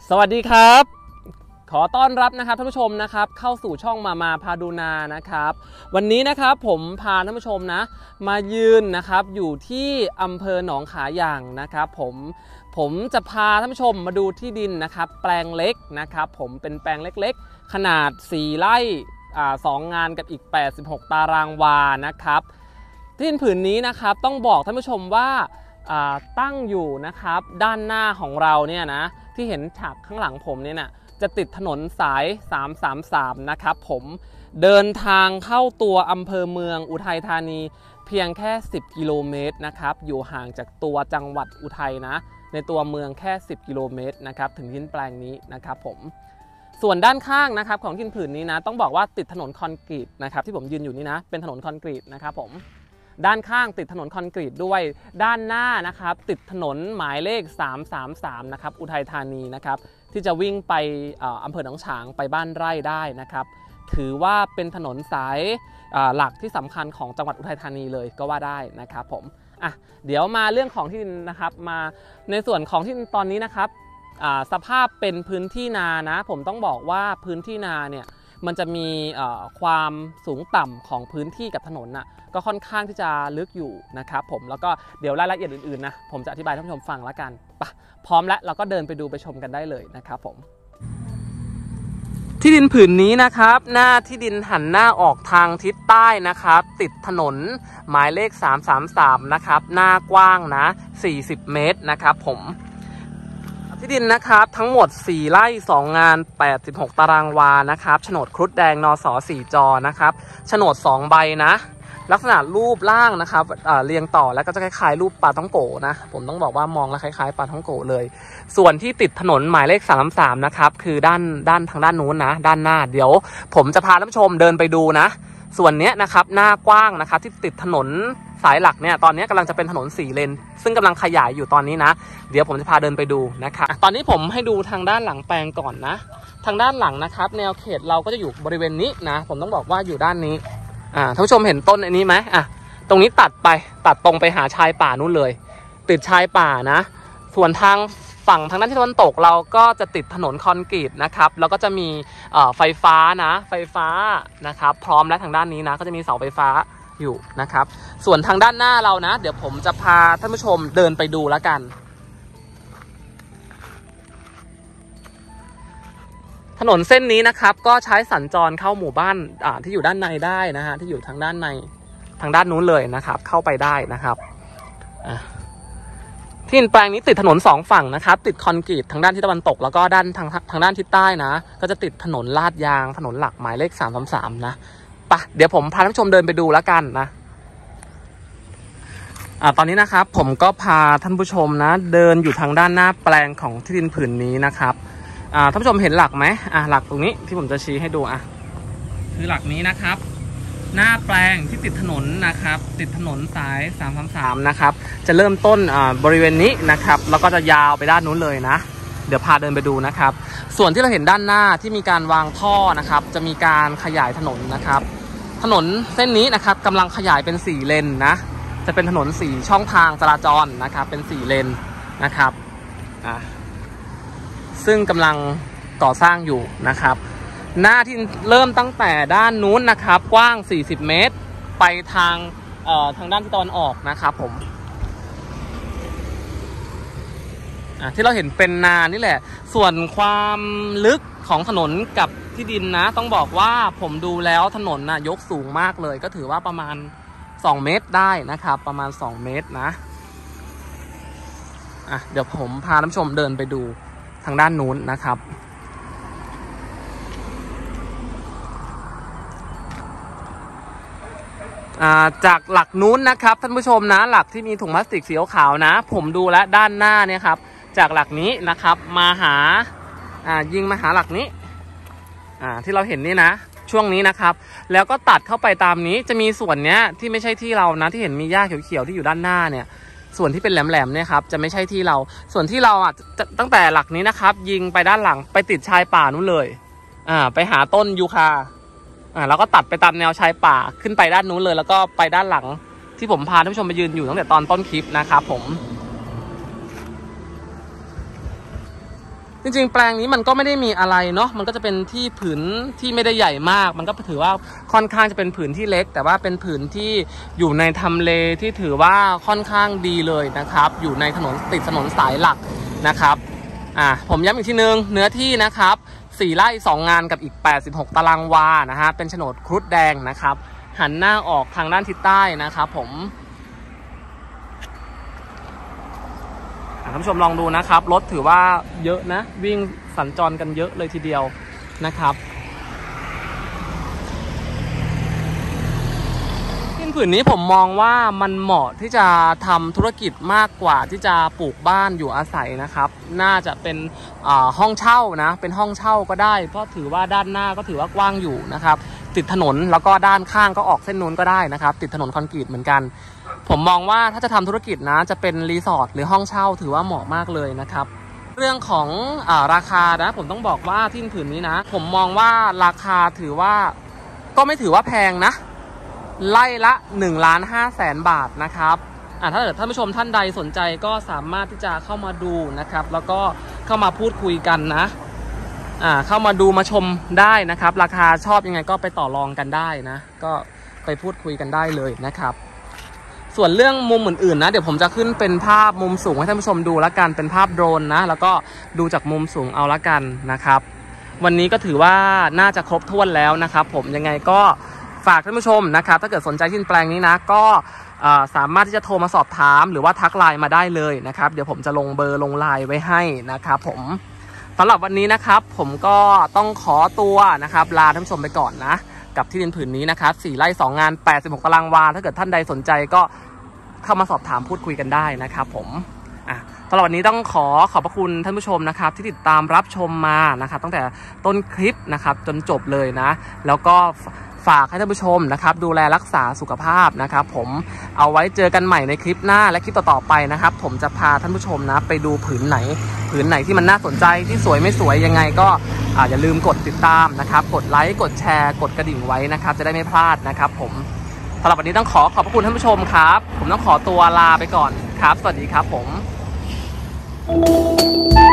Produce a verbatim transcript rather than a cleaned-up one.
สวัสดีครับขอต้อนรับนะครับท่านผู้ชมนะครับเข้าสู่ช่องมามาพาดูนานะครับวันนี้นะครับผมพาท่านผู้ชมนะมายืนนะครับอยู่ที่อำเภอหนองขาย่างนะครับผมผมจะพาท่านผู้ชมมาดูที่ดินนะครับแปลงเล็กนะครับผมเป็นแปลงเล็กๆขนาดสี่ไร่อ่าสองงานกับอีกแปดสิบหกตารางวานะครับที่ดินผืนนี้นะครับต้องบอกท่านผู้ชมว่าตั้งอยู่นะครับด้านหน้าของเราเนี่ยนะที่เห็นฉากข้างหลังผมเนี่ยนะจะติดถนนสายสามสามสามนะครับผมเดินทางเข้าตัวอำเภอเมืองอุทัยธานีเพียงแค่สิบกิโลเมตรนะครับอยู่ห่างจากตัวจังหวัดอุทัยนะในตัวเมืองแค่สิบกิโลเมตรนะครับถึงที่แปลงนี้นะครับผมส่วนด้านข้างนะครับของที่ผืนนี้นะต้องบอกว่าติดถนนคอนกรีตนะครับที่ผมยืนอยู่นี่นะเป็นถนนคอนกรีตนะครับผมด้านข้างติดถนนคอนกรีตด้วยด้านหน้านะครับติดถนนหมายเลขสามสามสามนะครับอุทัยธานีนะครับที่จะวิ่งไปอำเภอหนองฉางไปบ้านไร่ได้นะครับถือว่าเป็นถนนสายหลักที่สำคัญของจังหวัดอุทัยธานีเลยก็ว่าได้นะครับผมอ่ะเดี๋ยวมาเรื่องของที่ดินนะครับมาในส่วนของที่ดินตอนนี้นะครับสภาพเป็นพื้นที่นานะผมต้องบอกว่าพื้นที่นาเนี่ยมันจะมีความสูงต่ำของพื้นที่กับถนนน่ะก็ค่อนข้างที่จะลึกอยู่นะครับผมแล้วก็เดี๋ยวรายละเอียดอื่นๆนะผมจะอธิบายให้ท่านผู้ชมฟังแล้วกันปะพร้อมแล้วเราก็เดินไปดูไปชมกันได้เลยนะครับผมที่ดินผืนนี้นะครับหน้าที่ดินหันหน้าออกทางทิศใต้นะครับติดถนนหมายเลขสามสามสามนะครับหน้ากว้างนะสี่สิบเมตรนะครับผมที่ดินนะครับทั้งหมดสี่ไร่สองงานแปดสิบหกตารางวานะครับโฉนดครุฑแดงนสสี่จอนะครับโฉนดสองใบนะลักษณะรูปร่างนะครับเรียงต่อแล้วก็จะคล้ายๆรูปปลาท่องโกนะผมต้องบอกว่ามองแล้วคล้ายๆปลาท่องโกเลยส่วนที่ติดถนนหมายเลขสามสามนะครับคือด้านด้านทางด้านนู้นนะด้านหน้าเดี๋ยวผมจะพาท่านผู้ชมเดินไปดูนะส่วนนี้นะครับหน้ากว้างนะครับที่ติดถนนสายหลักเนี่ยตอนนี้กำลังจะเป็นถนนสี่เลนซึ่งกำลังขยายอยู่ตอนนี้นะเดี๋ยวผมจะพาเดินไปดูนะครับตอนนี้ผมให้ดูทางด้านหลังแปลงก่อนนะทางด้านหลังนะครับแนวเขตเราก็จะอยู่บริเวณนี้นะผมต้องบอกว่าอยู่ด้านนี้อ่าท่านผู้ชมเห็นต้นอันนี้ไหมอ่ะตรงนี้ตัดไปตัดตรงไปหาชายป่านู้นเลยติดชายป่านะส่วนทางฝั่งทางด้านที่ตะวันตกเราก็จะติดถนนคอนกรีตนะครับแล้วก็จะมีไฟฟ้านะไฟฟ้านะครับพร้อมและทางด้านนี้นะก็จะมีเสาไฟฟ้าอยู่นะครับส่วนทางด้านหน้าเรานะเดี๋ยวผมจะพาท่านผู้ชมเดินไปดูแล้วกันถนนเส้นนี้นะครับก็ใช้สัญจรเข้าหมู่บ้านที่อยู่ด้านในได้นะฮะที่อยู่ทางด้านในทางด้านนู้นเลยนะครับเข้าไปได้นะครับที่ดินแปลงนี้ติดถนนสองฝั่งนะครับติดคอนกรีตทางด้านทิศตะวันตกแล้วก็ด้านทางทางด้านทิศใต้นะก็จะติดถนนลาดยางถนนหลักหมายเลขสามสามสามนะปะเดี๋ยวผมพาท่านผู้ชมเดินไปดูแล้วกันนะอ่าตอนนี้นะครับผมก็พาท่านผู้ชมนะเดินอยู่ทางด้านหน้าแปลงของที่ดินผืนนี้นะครับอ่าท่านผู้ชมเห็นหลักไหมอ่าหลักตรงนี้ที่ผมจะชี้ให้ดูอ่ะคือหลักนี้นะครับหน้าแปลงที่ติดถนนนะครับติดถนนสายสามสามสามนะครับจะเริ่มต้นอ่าบริเวณนี้นะครับแล้วก็จะยาวไปด้านนู้นเลยนะเดี๋ยวพาเดินไปดูนะครับส่วนที่เราเห็นด้านหน้าที่มีการวางท่อนะครับจะมีการขยายถนนนะครับถนนเส้นนี้นะครับกำลังขยายเป็นสี่เลนนะจะเป็นถนนสี่ช่องทางจราจรนะครับเป็นสี่เลนนะครับอ่าซึ่งกำลังก่อสร้างอยู่นะครับหน้าที่เริ่มตั้งแต่ด้านนู้นนะครับกว้างสี่สิบเมตรไปทางเอ่อทางด้านทิศตะวันออกนะครับผมที่เราเห็นเป็นนานี่แหละส่วนความลึกของถนนกับที่ดินนะต้องบอกว่าผมดูแล้วถนนนะยกสูงมากเลยก็ถือว่าประมาณสองเมตรได้นะครับประมาณสองเมตรนะอ่ะเดี๋ยวผมพาท่านผู้ชมเดินไปดูทางด้านนู้นนะครับจากหลักนู้นนะครับท่านผู้ชมนะหลักที่มีถุงพลาสติกสีขาวนะผมดูแล้วด้านหน้าเนี่ยครับจากหลักนี้นะครับมาหาอ่ายิงมาหาหลักนี้อ่าที่เราเห็นนี่นะช่วงนี้นะครับแล้วก็ตัดเข้าไปตามนี้จะมีส่วนเนี้ยที่ไม่ใช่ที่เรานะที่เห็นมีหญ้าเขียวๆที่อยู่ด้านหน้าเนี่ยส่วนที่เป็นแหลมๆเนี่ยครับจะไม่ใช่ที่เราส่วนที่เราอ่ะตั้งแต่หลักนี้นะครับยิงไปด้านหลังไปติดชายป่านู้นเลยอ่าไปหาต้นยูคาอ่าแล้วก็ตัดไปตามแนวชายป่าขึ้นไปด้านนู้นเลยแล้วก็ไปด้านหลังที่ผมพาท่านผู้ชมไปยืนอยู่ตั้งแต่ตอนต้นคลิปนะครับผมจริงๆแปลงนี้มันก็ไม่ได้มีอะไรเนาะมันก็จะเป็นที่ผืนที่ไม่ได้ใหญ่มากมันก็ถือว่าค่อนข้างจะเป็นผืนที่เล็กแต่ว่าเป็นผืนที่อยู่ในทำเลที่ถือว่าค่อนข้างดีเลยนะครับอยู่ในถนนติดถนนสายหลักนะครับอ่าผมย้ำอีกทีนึงเนื้อที่นะครับสี่ไร่สองงานกับอีกแปดสิบหกตารางวานะฮะเป็นโฉนดครุฑแดงนะครับหันหน้าออกทางด้านทิศใต้นะครับผมท่านผู้ชมลองดูนะครับรถถือว่าเยอะนะวิ่งสัญจรกันเยอะเลยทีเดียวนะครับที่ผืนนี้ผมมองว่ามันเหมาะที่จะทำธุรกิจมากกว่าที่จะปลูกบ้านอยู่อาศัยนะครับน่าจะเป็นห้องเช่านะเป็นห้องเช่าก็ได้เพราะถือว่าด้านหน้าก็ถือว่ากว้างอยู่นะครับติดถนนแล้วก็ด้านข้างก็ออกเส้นนู้นก็ได้นะครับติดถนนคอนกรีตเหมือนกันผมมองว่าถ้าจะทำธุรกิจนะจะเป็นรีสอร์ทหรือห้องเช่าถือว่าเหมาะมากเลยนะครับเรื่องของอ่าราคานะผมต้องบอกว่าที่ผืนนี้นะผมมองว่าราคาถือว่าก็ไม่ถือว่าแพงนะไล่ละหนึ่งล้านห้าแสนบาทนะครับอ่าถ้าเกิดท่านผู้ชมท่านใดสนใจก็สามารถที่จะเข้ามาดูนะครับแล้วก็เข้ามาพูดคุยกันนะอ่าเข้ามาดูมาชมได้นะครับราคาชอบยังไงก็ไปต่อรองกันได้นะก็ไปพูดคุยกันได้เลยนะครับส่วนเรื่องมุมอื่นๆนะเดี๋ยวผมจะขึ้นเป็นภาพมุมสูงให้ท่านผู้ชมดูละกันเป็นภาพโดรนนะแล้วก็ดูจากมุมสูงเอาละกันนะครับวันนี้ก็ถือว่าน่าจะครบถ้วนแล้วนะครับผมยังไงก็ฝากท่านผู้ชมนะครับถ้าเกิดสนใจที่แปลงนี้นะก็สามารถที่จะโทรมาสอบถามหรือว่าทักไลน์มาได้เลยนะครับเดี๋ยวผมจะลงเบอร์ลงไลน์ไว้ให้นะครับผมสำหรับวันนี้นะครับผมก็ต้องขอตัวนะครับลาท่านผู้ชมไปก่อนนะกับที่ดินผืนนี้นะครับสี่ไร่สองงานแปดสิบหกตารางวาถ้าเกิดท่านใดสนใจก็เข้ามาสอบถามพูดคุยกันได้นะครับผมอ่ะสำหรับวันนี้ต้องขอขอบพระคุณท่านผู้ชมนะครับที่ติดตามรับชมมานะครับตั้งแต่ต้นคลิปนะครับจนจบเลยนะแล้วก็ฝากให้ท่านผู้ชมนะครับดูแลรักษาสุขภาพนะครับผมเอาไว้เจอกันใหม่ในคลิปหน้าและคลิปต่อๆไปนะครับผมจะพาท่านผู้ชมนะไปดูผืนไหนผืนไหนที่มันน่าสนใจที่สวยไม่สวยยังไงก็อย่าลืมกดติดตามนะครับกดไลค์กดแชร์กดกระดิ่งไว้นะครับจะได้ไม่พลาดนะครับผมสำหรับวันนี้ต้องขอขอบพระคุณท่านผู้ชมครับผมต้องขอตัวลาไปก่อนครับสวัสดีครับผม